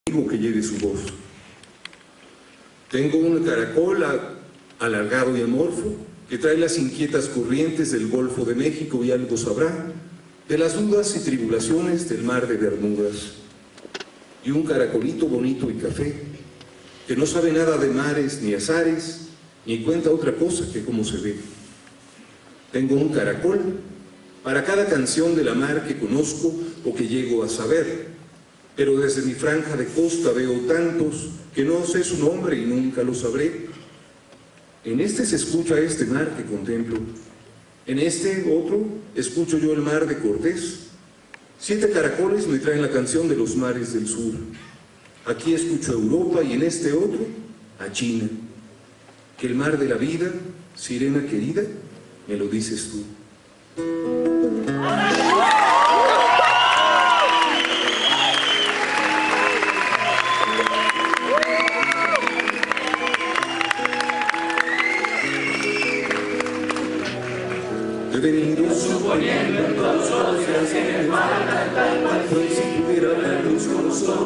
que lleve su voz. Tengo un caracol alargado y amorfo que trae las inquietas corrientes del Golfo de México y algo sabrá de las dudas y tribulaciones del mar de Bermudas. Y un caracolito bonito y café que no sabe nada de mares ni azares ni cuenta otra cosa que cómo se ve. Tengo un caracol para cada canción de la mar que conozco o que llego a saber, pero desde mi franja de costa veo tantos que no sé su nombre y nunca lo sabré. En este se escucha este mar que contemplo, en este otro escucho yo el mar de Cortés. 7 caracoles me traen la canción de los mares del sur. Aquí escucho a Europa y en este otro a China. Que el mar de la vida, sirena querida, me lo dices tú. He venido suponiendo en tus ojos en el mar, tal fue si pudiera la luz como sol.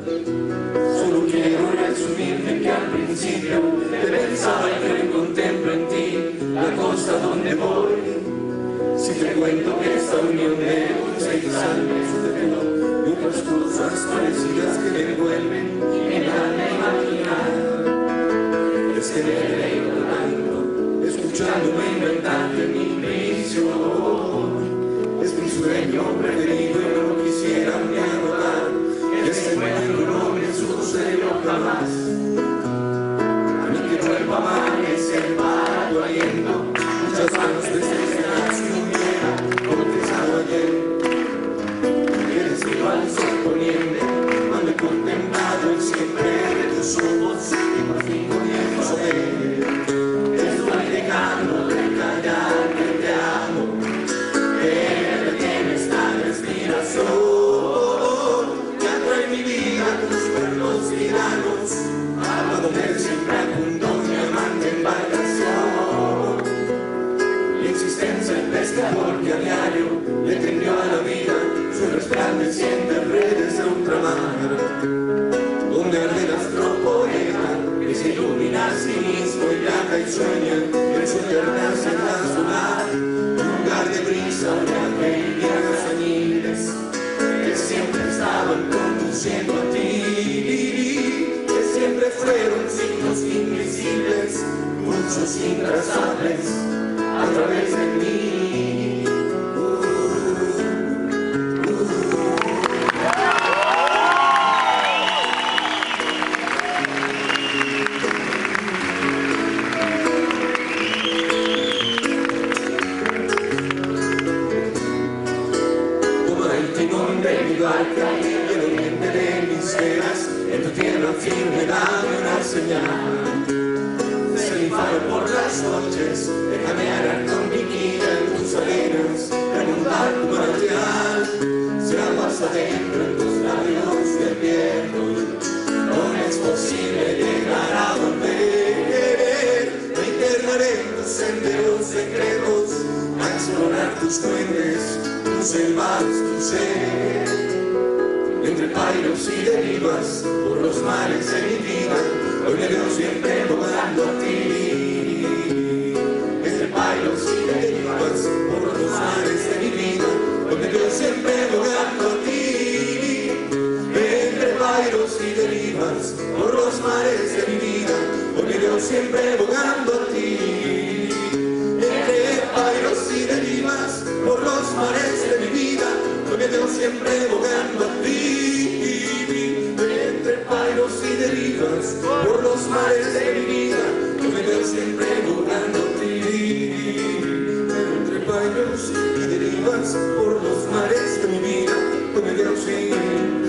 Solo quiero resumirte que al principio te pensaba y que contemplo en ti la costa donde voy. Si te cuento que esta unión de dulce y sal me sucedió y otras cosas parecidas que me envuelven en el alma imaginar, es que me he reído tanto escuchándome inventarte mi prisión. Es mi sueño preferido y no quisiera ni adorar que este encuentro no me sucedió jamás. A mí que vuelva a amanecer para tu aliento, muchas manos desesperadas que hubiera contestado ayer. Eres mi falso poniente, cuando he contemplado el siempre de tus ojos y por fin comienzo a ver. Estoy dejando de callar que te amo, que retiene esta respiración, que atrae mi vida tus perros tiranos, a donde siempre apuntó mi amante embarcación. Mi existencia el pescador que a diario le tendió a la vida sus resplandecientes redes de ultramar, donde arde el astropoeta que se ilumina a sí mismo y viaja y sueña en su eterna celda solar, lugar de brisa, oleaje y viajes añiles que siempre estaban conduciendo a ti, que siempre fueron signos invisibles, pulsos intrazables a través de mí. Y el oriente de mis venas, en tu tierra firme dame una señal. Sé mi faro por las noches, déjame arar con mi guía en tus arenas, remontar tu manantial. Si aguas adentro en tus labios te pierdo, no me es posible llegar a volver. Me internaré en tus senderos secretos, a explorar tus fuentes, tus selvas, tu ser. Entre pairos y derivas, por los mares de mi vida, hoy me veo siempre volando a ti. Entre pairos y derivas, por los mares de mi vida, hoy me veo siempre volando a ti. Entre pairos y derivas, por los mares de mi vida, hoy me veo siempre volando a ti. Entre pairos y derivas, por los mares de mi vida, hoy me veo siempre volando a ti. Entre pairos y derivas, por los mares de mi vida, yo me veo siempre volando a ti. Entre pairos y derivas, por los mares de mi vida, yo me veo siempre